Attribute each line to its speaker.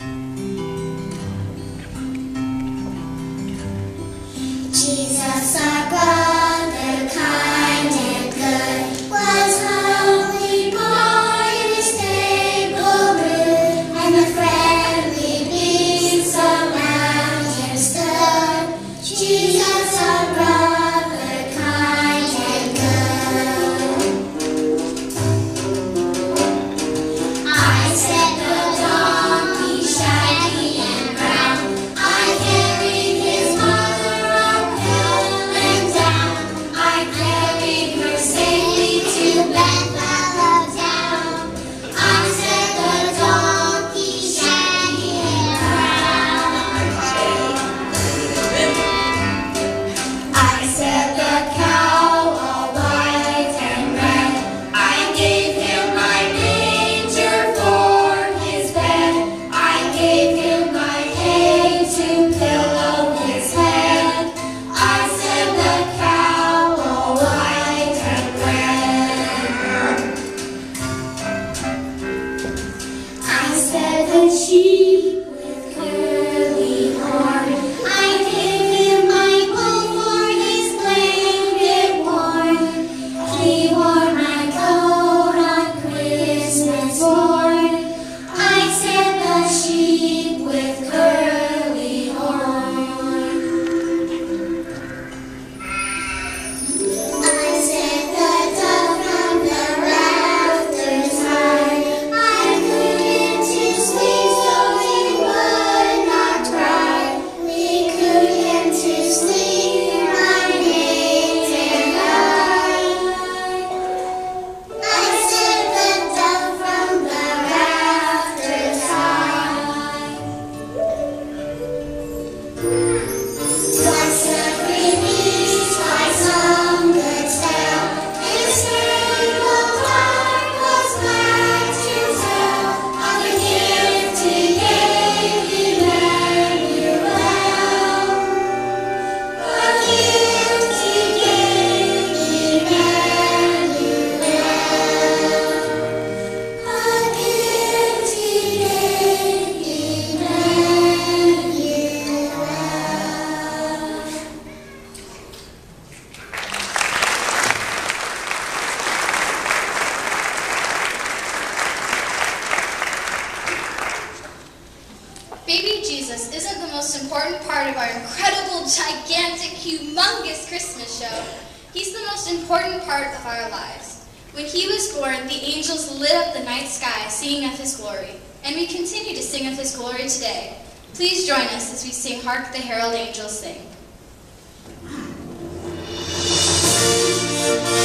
Speaker 1: Jesus, our brother, kind and good, was humbly born in a stable rude, and the friendly beings around him stood. Jesus, our brother, kind and good. I said the donkey, shaggy and brown, I carried his mother up hill and down. I carried her safely to Bethlehem town. I said the donkey, shaggy and brown. I said the cow, all white and red, I gave him my manger for his bed. I gave him my hay to pillow his head. I said the cow, all white and red. I said the sheep with curly horn, I gave him my wool for his blanket warm. He wore my coat on Christmas morn. I said the sheep with curly horn. I said the dove from the rafters high. I put him to sleep so he would not cry. We put him to sleep, my mate and I. I said the dove from the rafters high. Once a release by some good tale, his spangled heart was glad to tell of the gift he gave Emmanuel. The gift he gave Emmanuel. The gift he gave Emmanuel.
Speaker 2: Baby Jesus isn't the most important part of our incredible, gigantic, humongous Christmas show. He's the most important part of our lives. When he was born, the angels lit up the night sky singing of his glory, and we continue to sing of his glory today. Please join us as we sing Hark, the Herald Angels Sing.